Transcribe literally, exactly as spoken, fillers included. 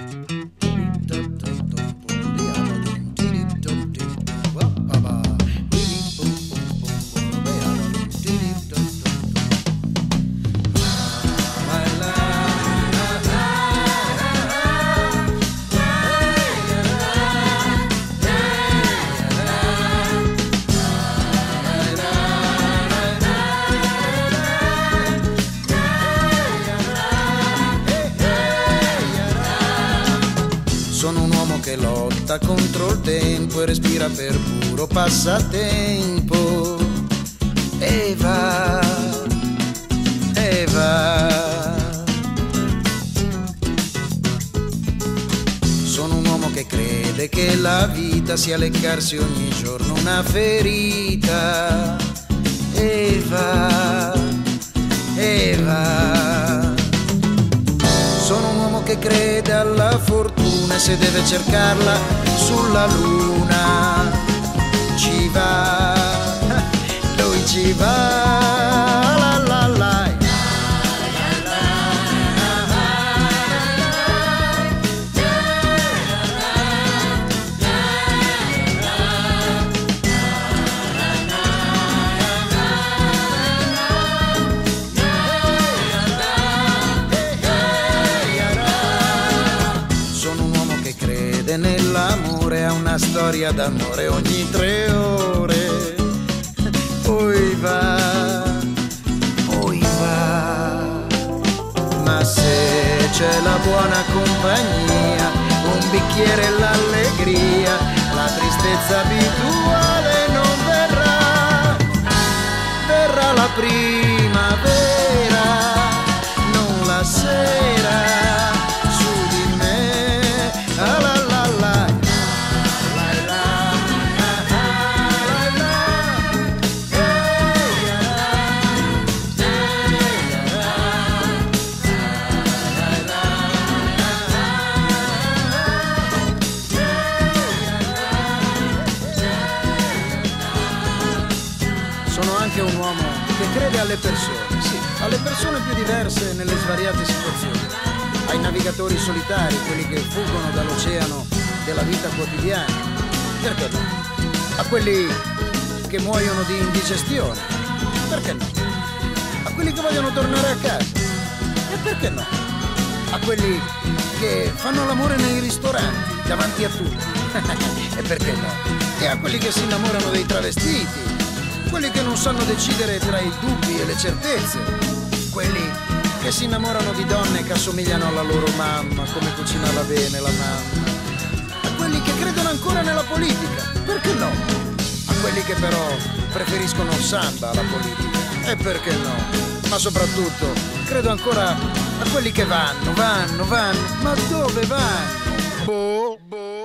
Sono un uomo che lotta contro il tempo e respira per puro passatempo. E va, e va. Sono un uomo che crede che la vita sia leccarsi ogni giorno una ferita. E va, e va. Sono un uomo che crede alla fortuna e se deve cercarla sulla luna ci va, lui ci va, la la la. Nell'amore ha una storia d'amore ogni tre ore, poi va, poi va. Ma se c'è la buona compagnia, un bicchiere e l'allegria, la tristezza abituale non verrà, verrà la primavera, non la sera. Sono anche un uomo che crede alle persone, sì, alle persone più diverse nelle svariate situazioni, ai navigatori solitari, quelli che fuggono dall'oceano della vita quotidiana, perché no? A quelli che muoiono di indigestione, perché no? A quelli che vogliono tornare a casa, e perché no? A quelli che fanno l'amore nei ristoranti, davanti a tutti, e perché no? E a quelli che si innamorano dei travestiti, quelli che non sanno decidere tra i dubbi e le certezze, quelli che si innamorano di donne che assomigliano alla loro mamma, come cucinava bene la mamma, a quelli che credono ancora nella politica, perché no? A quelli che però preferiscono il samba alla politica, e perché no? Ma soprattutto credo ancora a quelli che vanno, vanno, vanno, ma dove vanno? Boh, boh.